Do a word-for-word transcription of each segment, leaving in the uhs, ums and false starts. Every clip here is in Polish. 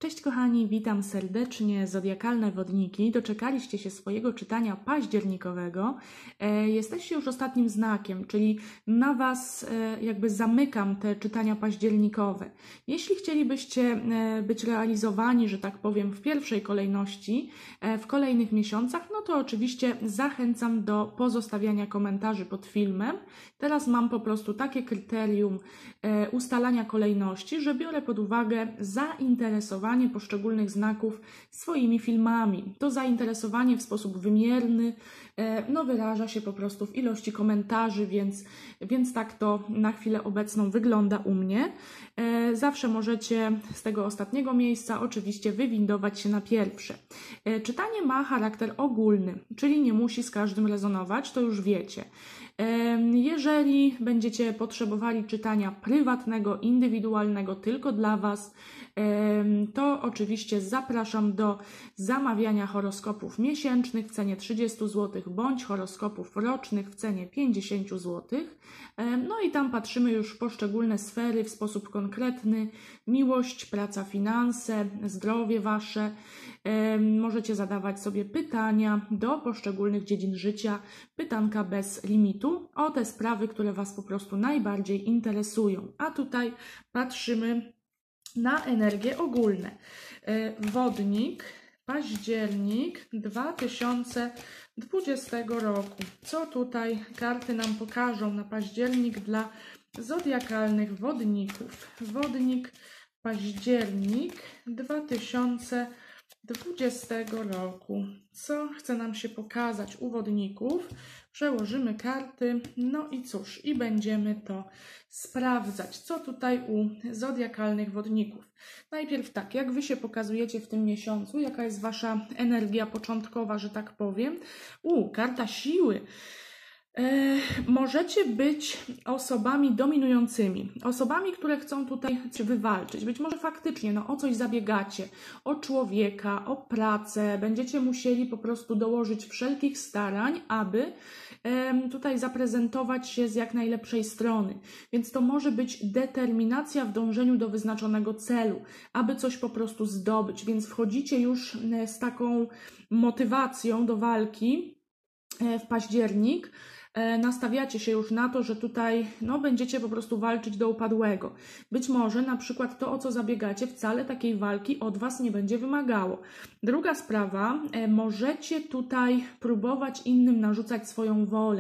Cześć kochani, witam serdecznie, zodiakalne wodniki. Doczekaliście się swojego czytania październikowego. E, jesteście już ostatnim znakiem, czyli na Was e, jakby zamykam te czytania październikowe. Jeśli chcielibyście e, być realizowani, że tak powiem, w pierwszej kolejności, e, w kolejnych miesiącach, no to oczywiście zachęcam do pozostawiania komentarzy pod filmem. Teraz mam po prostu takie kryterium e, ustalania kolejności, że biorę pod uwagę zainteresowanie poszczególnych znaków swoimi filmami. To zainteresowanie w sposób wymierny no, wyraża się po prostu w ilości komentarzy, więc, więc tak to na chwilę obecną wygląda u mnie. Zawsze możecie z tego ostatniego miejsca oczywiście wywindować się na pierwsze. Czytanie ma charakter ogólny, czyli nie musi z każdym rezonować, to już wiecie. Jeżeli będziecie potrzebowali czytania prywatnego, indywidualnego tylko dla Was, to oczywiście zapraszam do zamawiania horoskopów miesięcznych w cenie trzydzieści złotych bądź horoskopów rocznych w cenie pięćdziesiąt złotych. No i tam patrzymy już w poszczególne sfery w sposób konkretny. Miłość, praca, finanse, zdrowie Wasze. Możecie zadawać sobie pytania do poszczególnych dziedzin życia, pytanka bez limitu, o te sprawy, które Was po prostu najbardziej interesują. A tutaj patrzymy na energie ogólne. Wodnik, październik dwa tysiące dwudziestego roku. Co tutaj karty nam pokażą na październik dla zodiakalnych wodników? Wodnik, październik dwa tysiące dwudziestego roku. Co chce nam się pokazać u wodników? Przełożymy karty, no i cóż, i będziemy to sprawdzać, co tutaj u zodiakalnych wodników. Najpierw tak, jak Wy się pokazujecie w tym miesiącu, jaka jest Wasza energia początkowa, że tak powiem. U, karta siły. E, możecie być osobami dominującymi, osobami, które chcą tutaj wywalczyć. Być może faktycznie no, o coś zabiegacie, o człowieka, o pracę. Będziecie musieli po prostu dołożyć wszelkich starań, aby e, tutaj zaprezentować się z jak najlepszej strony. Więc to może być determinacja w dążeniu do wyznaczonego celu, aby coś po prostu zdobyć. Więc wchodzicie już z taką motywacją do walki e, w październik. Nastawiacie się już na to, że tutaj no, będziecie po prostu walczyć do upadłego. Być może na przykład to, o co zabiegacie, wcale takiej walki od Was nie będzie wymagało. Druga sprawa, możecie tutaj próbować innym narzucać swoją wolę,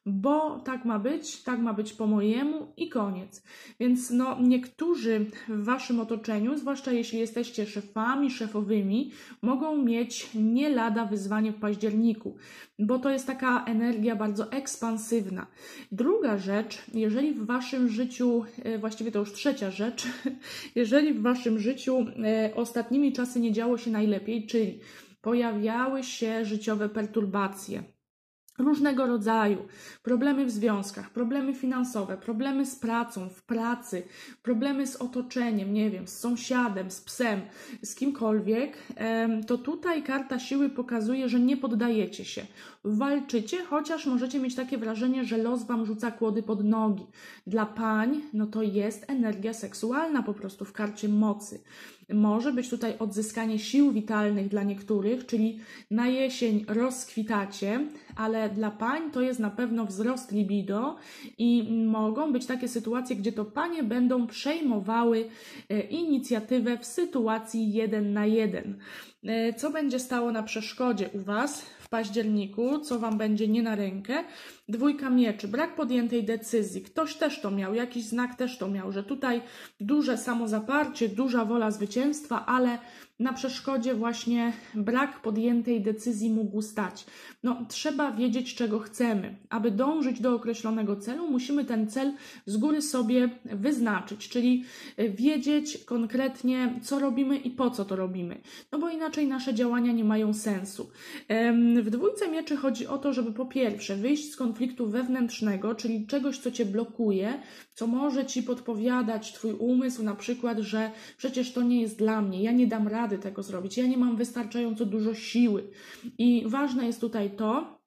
bo tak ma być, tak ma być po mojemu i koniec. Więc no, niektórzy w Waszym otoczeniu, zwłaszcza jeśli jesteście szefami, szefowymi, mogą mieć nie lada wyzwanie w październiku, bo to jest taka energia bardzo ekspansywna. Druga rzecz, jeżeli w Waszym życiu, właściwie to już trzecia rzecz, jeżeli w Waszym życiu ostatnimi czasy nie działo się najlepiej, czyli pojawiały się życiowe perturbacje, różnego rodzaju, problemy w związkach, problemy finansowe, problemy z pracą, w pracy, problemy z otoczeniem, nie wiem, z sąsiadem, z psem, z kimkolwiek, to tutaj karta siły pokazuje, że nie poddajecie się. Walczycie, chociaż możecie mieć takie wrażenie, że los Wam rzuca kłody pod nogi. Dla pań, no to jest energia seksualna po prostu w karcie mocy. Może być tutaj odzyskanie sił witalnych dla niektórych, czyli na jesień rozkwitacie, ale dla pań to jest na pewno wzrost libido i mogą być takie sytuacje, gdzie to panie będą przejmowały inicjatywę w sytuacji jeden na jeden. Co będzie stało na przeszkodzie u Was w październiku, co Wam będzie nie na rękę? Dwójka mieczy, brak podjętej decyzji. Ktoś też to miał, jakiś znak też to miał, że tutaj duże samozaparcie, duża wola zwycięstwa, ale na przeszkodzie właśnie brak podjętej decyzji mógł stać. No, trzeba wiedzieć, czego chcemy. Aby dążyć do określonego celu, musimy ten cel z góry sobie wyznaczyć, czyli wiedzieć konkretnie, co robimy i po co to robimy. No bo inaczej nasze działania nie mają sensu. W dwójce mieczy chodzi o to, żeby po pierwsze wyjść z konfliktu wewnętrznego, czyli czegoś, co Cię blokuje, co może Ci podpowiadać Twój umysł, na przykład, że przecież to nie jest dla mnie, ja nie dam rady tego zrobić, ja nie mam wystarczająco dużo siły. I ważne jest tutaj to,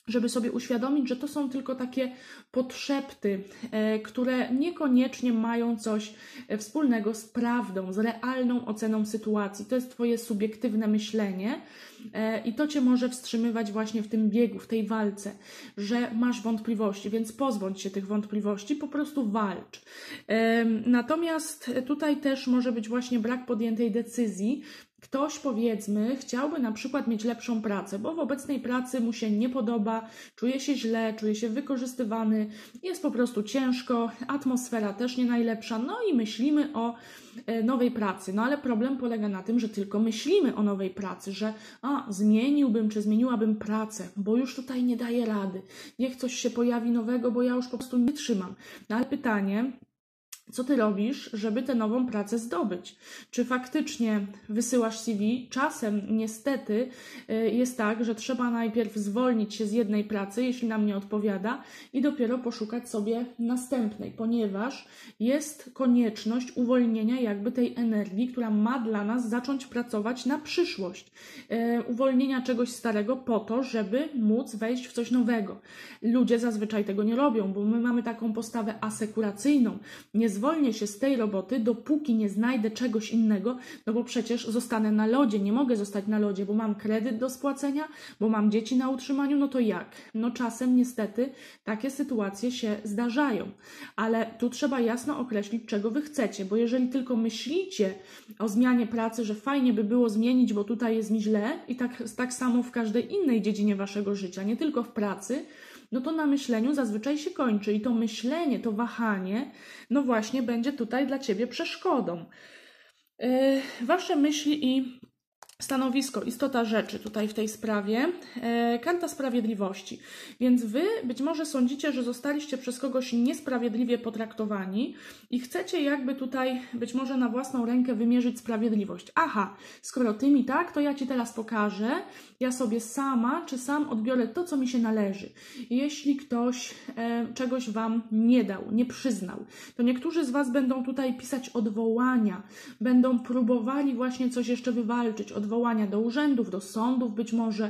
żeby sobie uświadomić, że to są tylko takie podszepty, e, które niekoniecznie mają coś wspólnego z prawdą, z realną oceną sytuacji. To jest Twoje subiektywne myślenie e, i to Cię może wstrzymywać właśnie w tym biegu, w tej walce, że masz wątpliwości, więc pozbądź się tych wątpliwości, po prostu walcz. E, natomiast tutaj też może być właśnie brak podjętej decyzji. Ktoś, powiedzmy, chciałby na przykład mieć lepszą pracę, bo w obecnej pracy mu się nie podoba, czuje się źle, czuje się wykorzystywany, jest po prostu ciężko, atmosfera też nie najlepsza, no i myślimy o nowej pracy. No ale problem polega na tym, że tylko myślimy o nowej pracy, że a, zmieniłbym czy zmieniłabym pracę, bo już tutaj nie daję rady, niech coś się pojawi nowego, bo ja już po prostu nie trzymam. No ale pytanie, co Ty robisz, żeby tę nową pracę zdobyć? Czy faktycznie wysyłasz C V? Czasem niestety jest tak, że trzeba najpierw zwolnić się z jednej pracy, jeśli nam nie odpowiada, i dopiero poszukać sobie następnej, ponieważ jest konieczność uwolnienia jakby tej energii, która ma dla nas zacząć pracować na przyszłość. Uwolnienia czegoś starego po to, żeby móc wejść w coś nowego. Ludzie zazwyczaj tego nie robią, bo my mamy taką postawę asekuracyjną. Nie zwolnię się z tej roboty, dopóki nie znajdę czegoś innego, no bo przecież zostanę na lodzie, nie mogę zostać na lodzie, bo mam kredyt do spłacenia, bo mam dzieci na utrzymaniu, no to jak? No czasem niestety takie sytuacje się zdarzają, ale tu trzeba jasno określić, czego Wy chcecie, bo jeżeli tylko myślicie o zmianie pracy, że fajnie by było zmienić, bo tutaj jest mi źle i tak, tak samo w każdej innej dziedzinie Waszego życia, nie tylko w pracy, no to na myśleniu zazwyczaj się kończy i to myślenie, to wahanie, no właśnie będzie tutaj dla Ciebie przeszkodą. Yy, wasze myśli i stanowisko, istota rzeczy tutaj w tej sprawie, e, karta sprawiedliwości. Więc Wy być może sądzicie, że zostaliście przez kogoś niesprawiedliwie potraktowani i chcecie jakby tutaj być może na własną rękę wymierzyć sprawiedliwość. Aha, skoro Ty mi tak, to ja Ci teraz pokażę, ja sobie sama czy sam odbiorę to, co mi się należy. Jeśli ktoś e, czegoś Wam nie dał, nie przyznał, to niektórzy z Was będą tutaj pisać odwołania, będą próbowali właśnie coś jeszcze wywalczyć, odwołania do urzędów, do sądów, być może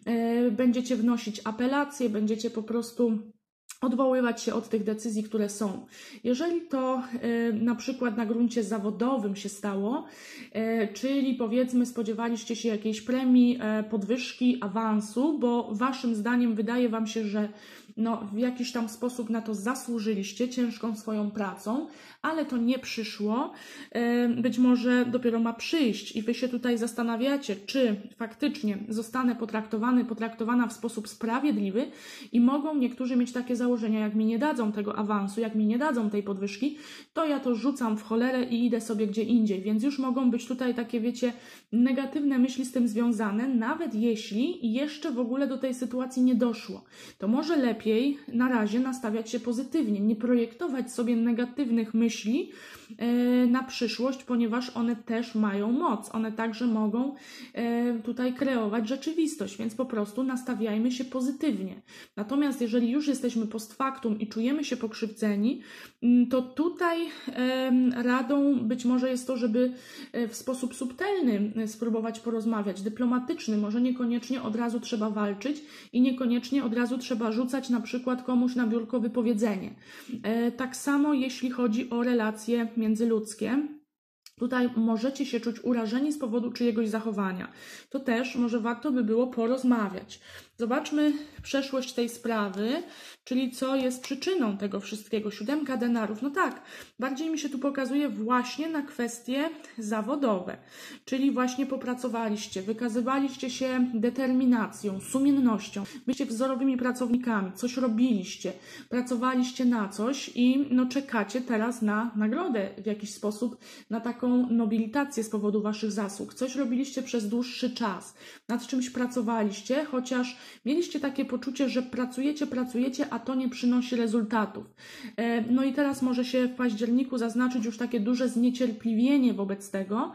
e, będziecie wnosić apelacje, będziecie po prostu odwoływać się od tych decyzji, które są. Jeżeli to e, na przykład na gruncie zawodowym się stało, e, czyli powiedzmy spodziewaliście się jakiejś premii, e, podwyżki, awansu, bo Waszym zdaniem wydaje Wam się, że no, w jakiś tam sposób na to zasłużyliście ciężką swoją pracą, ale to nie przyszło, być może dopiero ma przyjść i Wy się tutaj zastanawiacie, czy faktycznie zostanę potraktowany, potraktowana w sposób sprawiedliwy i mogą niektórzy mieć takie założenia, jak mi nie dadzą tego awansu, jak mi nie dadzą tej podwyżki, to ja to rzucam w cholerę i idę sobie gdzie indziej, więc już mogą być tutaj takie, wiecie, negatywne myśli z tym związane, nawet jeśli jeszcze w ogóle do tej sytuacji nie doszło. To może lepiej na razie nastawiać się pozytywnie, nie projektować sobie negatywnych myśli e, na przyszłość, ponieważ one też mają moc, one także mogą e, tutaj kreować rzeczywistość, więc po prostu nastawiajmy się pozytywnie. Natomiast jeżeli już jesteśmy post factum i czujemy się pokrzywdzeni, to tutaj e, radą być może jest to, żeby w sposób subtelny spróbować porozmawiać, dyplomatyczny, może niekoniecznie od razu trzeba walczyć i niekoniecznie od razu trzeba rzucać na przykład komuś na biurko wypowiedzenie. E, tak samo jeśli chodzi o relacje międzyludzkie. Tutaj możecie się czuć urażeni z powodu czyjegoś zachowania. To też może warto by było porozmawiać. Zobaczmy przeszłość tej sprawy, czyli co jest przyczyną tego wszystkiego. Siódemka denarów. No tak, bardziej mi się tu pokazuje właśnie na kwestie zawodowe. Czyli właśnie popracowaliście, wykazywaliście się determinacją, sumiennością, byliście wzorowymi pracownikami, coś robiliście, pracowaliście na coś i no czekacie teraz na nagrodę w jakiś sposób, na taką nobilitację z powodu Waszych zasług. Coś robiliście przez dłuższy czas, nad czymś pracowaliście, chociaż mieliście takie poczucie, że pracujecie, pracujecie, a to nie przynosi rezultatów. No i teraz może się w październiku zaznaczyć już takie duże zniecierpliwienie wobec tego.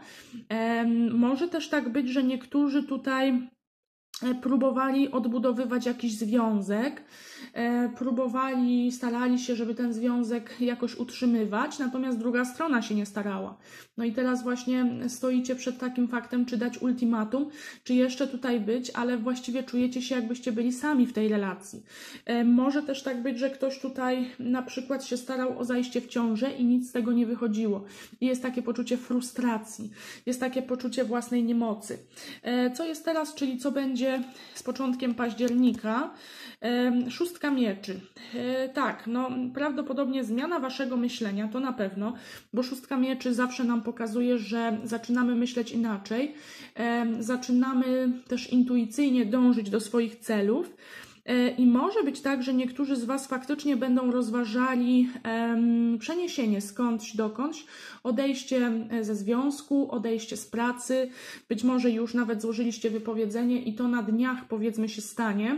Może też tak być, że niektórzy tutaj próbowali odbudowywać jakiś związek, e, próbowali, starali się, żeby ten związek jakoś utrzymywać, natomiast druga strona się nie starała. No i teraz właśnie stoicie przed takim faktem, czy dać ultimatum, czy jeszcze tutaj być, ale właściwie czujecie się, jakbyście byli sami w tej relacji. E, może też tak być, że ktoś tutaj na przykład się starał o zajście w ciążę i nic z tego nie wychodziło. I jest takie poczucie frustracji, jest takie poczucie własnej niemocy. E, co jest teraz, czyli co będzie z początkiem października? E, szóstka mieczy. E, tak, no prawdopodobnie zmiana waszego myślenia, to na pewno, bo szóstka mieczy zawsze nam pokazuje, że zaczynamy myśleć inaczej, e, zaczynamy też intuicyjnie dążyć do swoich celów. I może być tak, że niektórzy z Was faktycznie będą rozważali um, przeniesienie skądś dokądś, odejście ze związku, odejście z pracy, być może już nawet złożyliście wypowiedzenie i to na dniach, powiedzmy, się stanie,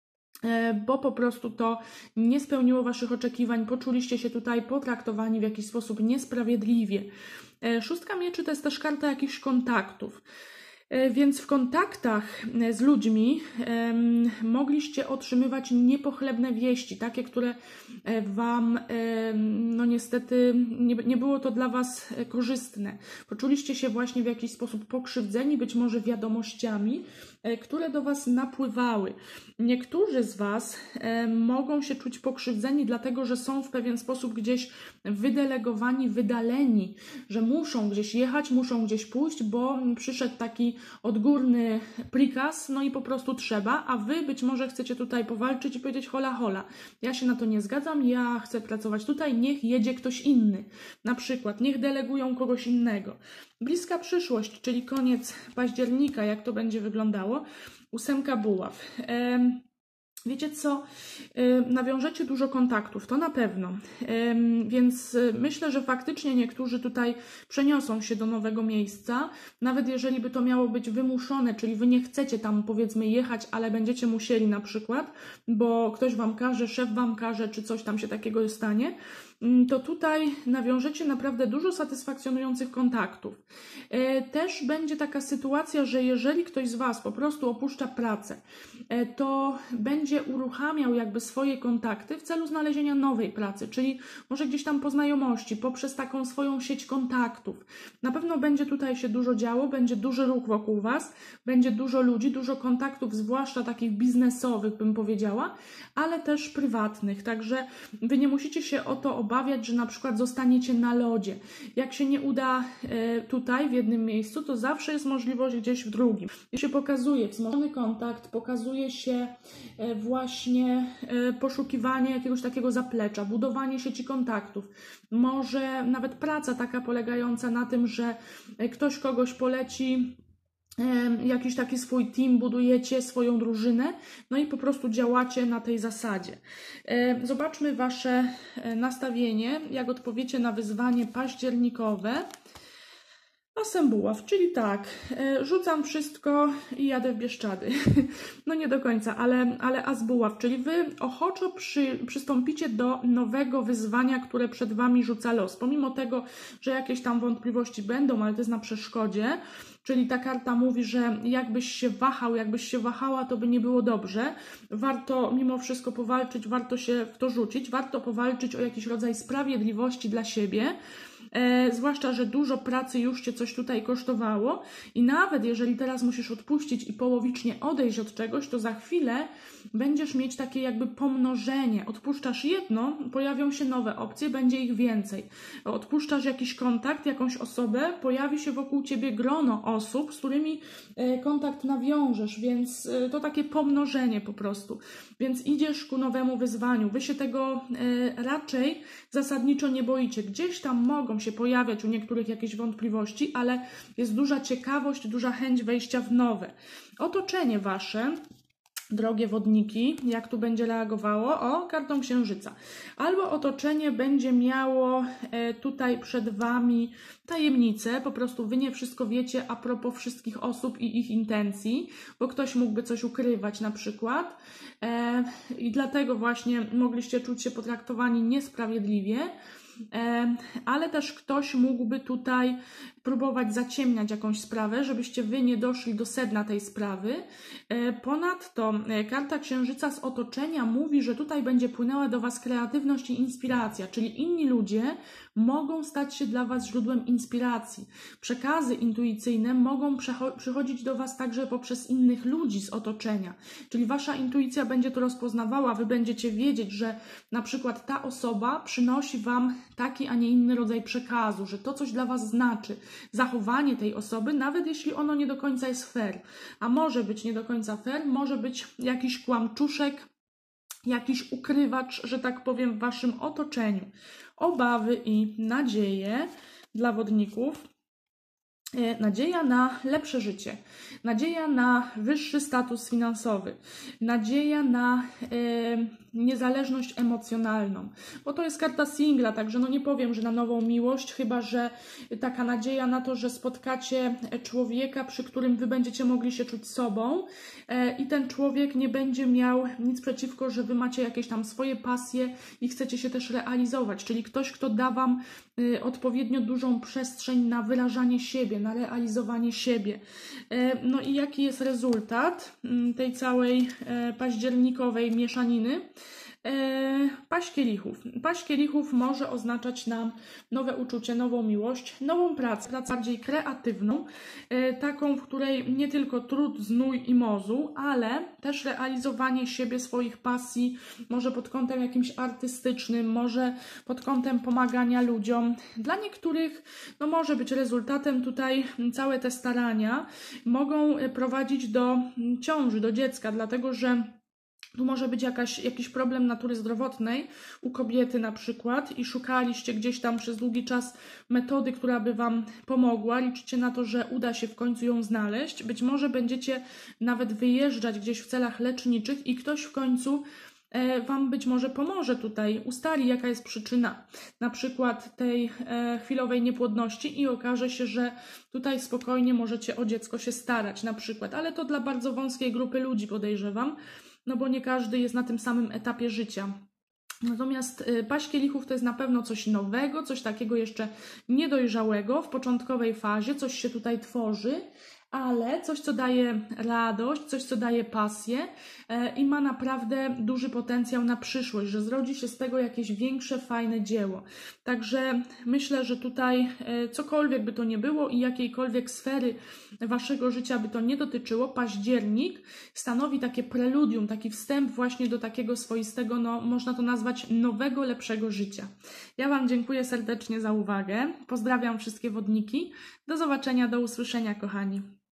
bo po prostu to nie spełniło Waszych oczekiwań, poczuliście się tutaj potraktowani w jakiś sposób niesprawiedliwie. Szóstka mieczy to jest też karta jakichś kontaktów. Więc w kontaktach z ludźmi um, mogliście otrzymywać niepochlebne wieści, takie, które Wam, um, no niestety, nie, nie było to dla Was korzystne. Poczuliście się właśnie w jakiś sposób pokrzywdzeni, być może wiadomościami, które do Was napływały. Niektórzy z Was e, mogą się czuć pokrzywdzeni, dlatego że są w pewien sposób gdzieś wydelegowani, wydaleni, że muszą gdzieś jechać, muszą gdzieś pójść, bo przyszedł taki odgórny prikaz, no i po prostu trzeba, a Wy być może chcecie tutaj powalczyć i powiedzieć hola, hola, ja się na to nie zgadzam, ja chcę pracować tutaj, niech jedzie ktoś inny. Na przykład, niech delegują kogoś innego. Bliska przyszłość, czyli koniec października, jak to będzie wyglądało? Ósemka buław. Wiecie co? Nawiążecie dużo kontaktów, to na pewno. Więc myślę, że faktycznie niektórzy tutaj przeniosą się do nowego miejsca, nawet jeżeli by to miało być wymuszone, czyli Wy nie chcecie tam, powiedzmy, jechać, ale będziecie musieli na przykład, bo ktoś Wam każe, szef Wam każe, czy coś tam się takiego stanie, to tutaj nawiążecie naprawdę dużo satysfakcjonujących kontaktów. Też będzie taka sytuacja, że jeżeli ktoś z Was po prostu opuszcza pracę, to będzie uruchamiał jakby swoje kontakty w celu znalezienia nowej pracy, czyli może gdzieś tam po znajomości, poprzez taką swoją sieć kontaktów. Na pewno będzie tutaj się dużo działo, będzie duży ruch wokół Was, będzie dużo ludzi, dużo kontaktów, zwłaszcza takich biznesowych, bym powiedziała, ale też prywatnych, także Wy nie musicie się o to obawiać, że na przykład zostaniecie na lodzie. Jak się nie uda tutaj w jednym miejscu, to zawsze jest możliwość gdzieś w drugim. I się pokazuje wzmożony kontakt, pokazuje się właśnie poszukiwanie jakiegoś takiego zaplecza, budowanie sieci kontaktów. Może nawet praca taka polegająca na tym, że ktoś kogoś poleci, jakiś taki swój team, budujecie swoją drużynę, no i po prostu działacie na tej zasadzie. Zobaczmy Wasze nastawienie, jak odpowiecie na wyzwanie październikowe. Asem buław, czyli tak, rzucam wszystko i jadę w Bieszczady. No nie do końca, ale, ale as buław, czyli Wy ochoczo przy, przystąpicie do nowego wyzwania, które przed Wami rzuca los. Pomimo tego, że jakieś tam wątpliwości będą, ale to jest na przeszkodzie, czyli ta karta mówi, że jakbyś się wahał, jakbyś się wahała, to by nie było dobrze. Warto mimo wszystko powalczyć, warto się w to rzucić, warto powalczyć o jakiś rodzaj sprawiedliwości dla siebie. E, zwłaszcza, że dużo pracy już Cię coś tutaj kosztowało i nawet jeżeli teraz musisz odpuścić i połowicznie odejść od czegoś, to za chwilę będziesz mieć takie jakby pomnożenie. Odpuszczasz jedno, pojawią się nowe opcje, będzie ich więcej. Odpuszczasz jakiś kontakt, jakąś osobę, pojawi się wokół Ciebie grono osób, z którymi e, kontakt nawiążesz, więc e, to takie pomnożenie po prostu. Więc idziesz ku nowemu wyzwaniu. Wy się tego e, raczej zasadniczo nie boicie. Gdzieś tam mogą się pojawiać u niektórych jakieś wątpliwości, ale jest duża ciekawość, duża chęć wejścia w nowe. Otoczenie Wasze, drogie wodniki, jak tu będzie reagowało? O, kartą księżyca. Albo otoczenie będzie miało e, tutaj przed Wami tajemnicę, po prostu Wy nie wszystko wiecie a propos wszystkich osób i ich intencji, bo ktoś mógłby coś ukrywać na przykład e, i dlatego właśnie mogliście czuć się potraktowani niesprawiedliwie. ale też ktoś mógłby tutaj próbować zaciemniać jakąś sprawę, żebyście wy nie doszli do sedna tej sprawy. Ponadto karta Księżyca z otoczenia mówi, że tutaj będzie płynęła do was kreatywność i inspiracja, czyli inni ludzie mogą stać się dla was źródłem inspiracji. Przekazy intuicyjne mogą przychodzić do was także poprzez innych ludzi z otoczenia, czyli wasza intuicja będzie to rozpoznawała, wy będziecie wiedzieć, że na przykład ta osoba przynosi wam taki, a nie inny rodzaj przekazu, że to coś dla was znaczy. Zachowanie tej osoby, nawet jeśli ono nie do końca jest fair, a może być nie do końca fair, może być jakiś kłamczuszek, jakiś ukrywacz, że tak powiem, w waszym otoczeniu. Obawy i nadzieje dla wodników. Nadzieja na lepsze życie, nadzieja na wyższy status finansowy, nadzieja na e, niezależność emocjonalną, bo to jest karta singla, także no nie powiem, że na nową miłość, chyba że taka nadzieja na to, że spotkacie człowieka, przy którym wy będziecie mogli się czuć sobą e, i ten człowiek nie będzie miał nic przeciwko, że wy macie jakieś tam swoje pasje i chcecie się też realizować, czyli ktoś, kto da wam e, odpowiednio dużą przestrzeń na wyrażanie siebie, na realizowanie siebie. No i jaki jest rezultat tej całej październikowej mieszaniny? Paź kielichów. Paź kielichów może oznaczać nam nowe uczucie, nową miłość, nową pracę, pracę bardziej kreatywną, taką, w której nie tylko trud, znój i mozu, ale też realizowanie siebie, swoich pasji, może pod kątem jakimś artystycznym, może pod kątem pomagania ludziom. Dla niektórych no może być rezultatem tutaj całe te starania mogą prowadzić do ciąży, do dziecka, dlatego że tu może być jakaś, jakiś problem natury zdrowotnej u kobiety na przykład i szukaliście gdzieś tam przez długi czas metody, która by wam pomogła. Liczycie na to, że uda się w końcu ją znaleźć. Być może będziecie nawet wyjeżdżać gdzieś w celach leczniczych i ktoś w końcu e, wam być może pomoże tutaj, ustali jaka jest przyczyna na przykład tej e, chwilowej niepłodności i okaże się, że tutaj spokojnie możecie o dziecko się starać na przykład, ale to dla bardzo wąskiej grupy ludzi podejrzewam, no bo nie każdy jest na tym samym etapie życia. Natomiast paź kielichów to jest na pewno coś nowego, coś takiego jeszcze niedojrzałego w początkowej fazie, coś się tutaj tworzy, ale coś, co daje radość, coś, co daje pasję i ma naprawdę duży potencjał na przyszłość, że zrodzi się z tego jakieś większe, fajne dzieło. Także myślę, że tutaj cokolwiek by to nie było i jakiejkolwiek sfery waszego życia by to nie dotyczyło, październik stanowi takie preludium, taki wstęp właśnie do takiego swoistego, no można to nazwać nowego, lepszego życia. Ja wam dziękuję serdecznie za uwagę, pozdrawiam wszystkie wodniki, do zobaczenia, do usłyszenia kochani.